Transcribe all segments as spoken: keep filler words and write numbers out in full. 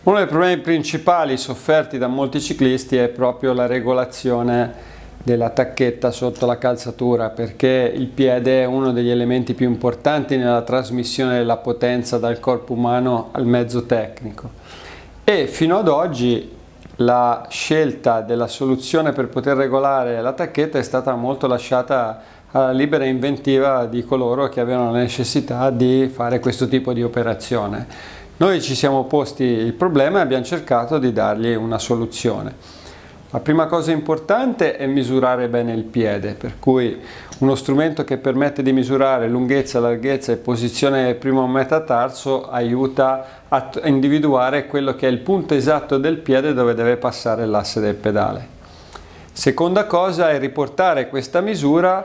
Uno dei problemi principali sofferti da molti ciclisti è proprio la regolazione della tacchetta sotto la calzatura, perché il piede è uno degli elementi più importanti nella trasmissione della potenza dal corpo umano al mezzo tecnico. E fino ad oggi la scelta della soluzione per poter regolare la tacchetta è stata molto lasciata alla libera inventiva di coloro che avevano la necessità di fare questo tipo di operazione. Noi ci siamo posti il problema e abbiamo cercato di dargli una soluzione. La prima cosa importante è misurare bene il piede, per cui uno strumento che permette di misurare lunghezza, larghezza e posizione del primo metatarso aiuta a individuare quello che è il punto esatto del piede dove deve passare l'asse del pedale. Seconda cosa è riportare questa misura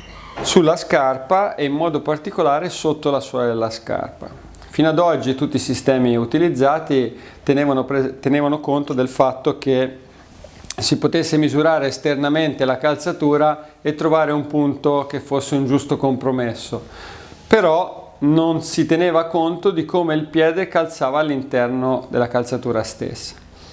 sulla scarpa e in modo particolare sotto la suola della scarpa. Fino ad oggi tutti i sistemi utilizzati tenevano, tenevano conto del fatto che si potesse misurare esternamente la calzatura e trovare un punto che fosse un giusto compromesso, però non si teneva conto di come il piede calzava all'interno della calzatura stessa.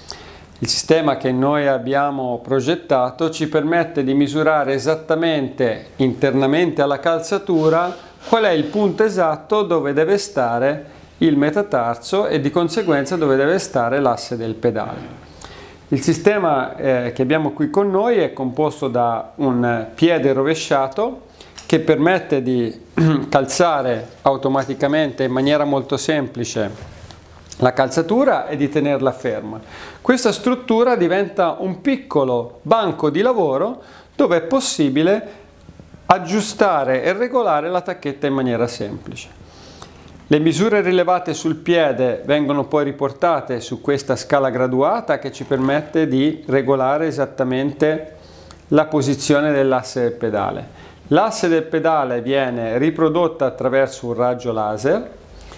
Il sistema che noi abbiamo progettato ci permette di misurare esattamente internamente alla calzatura qual è il punto esatto dove deve stare il metatarso e di conseguenza dove deve stare l'asse del pedale. Il sistema eh, che abbiamo qui con noi è composto da un piede rovesciato che permette di calzare automaticamente in maniera molto semplice la calzatura e di tenerla ferma. Questa struttura diventa un piccolo banco di lavoro dove è possibile aggiustare e regolare la tacchetta in maniera semplice. Le misure rilevate sul piede vengono poi riportate su questa scala graduata che ci permette di regolare esattamente la posizione dell'asse del pedale. L'asse del pedale viene riprodotta attraverso un raggio laser.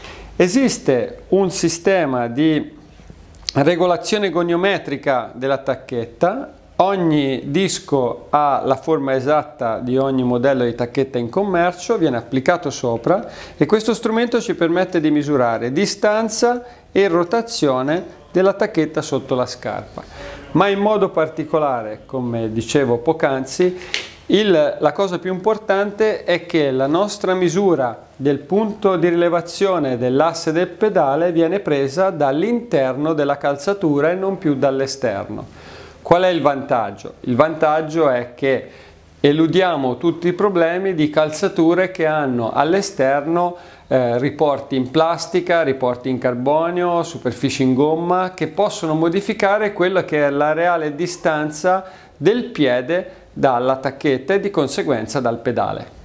Esiste un sistema di regolazione goniometrica della tacchetta. Ogni disco ha la forma esatta di ogni modello di tacchetta in commercio, viene applicato sopra e questo strumento ci permette di misurare distanza e rotazione della tacchetta sotto la scarpa. Ma in modo particolare, come dicevo poc'anzi, il, la cosa più importante è che la nostra misura del punto di rilevazione dell'asse del pedale viene presa dall'interno della calzatura e non più dall'esterno. Qual è il vantaggio? Il vantaggio è che eludiamo tutti i problemi di calzature che hanno all'esterno eh, riporti in plastica, riporti in carbonio, superfici in gomma che possono modificare quella che è la reale distanza del piede dalla tacchetta e di conseguenza dal pedale.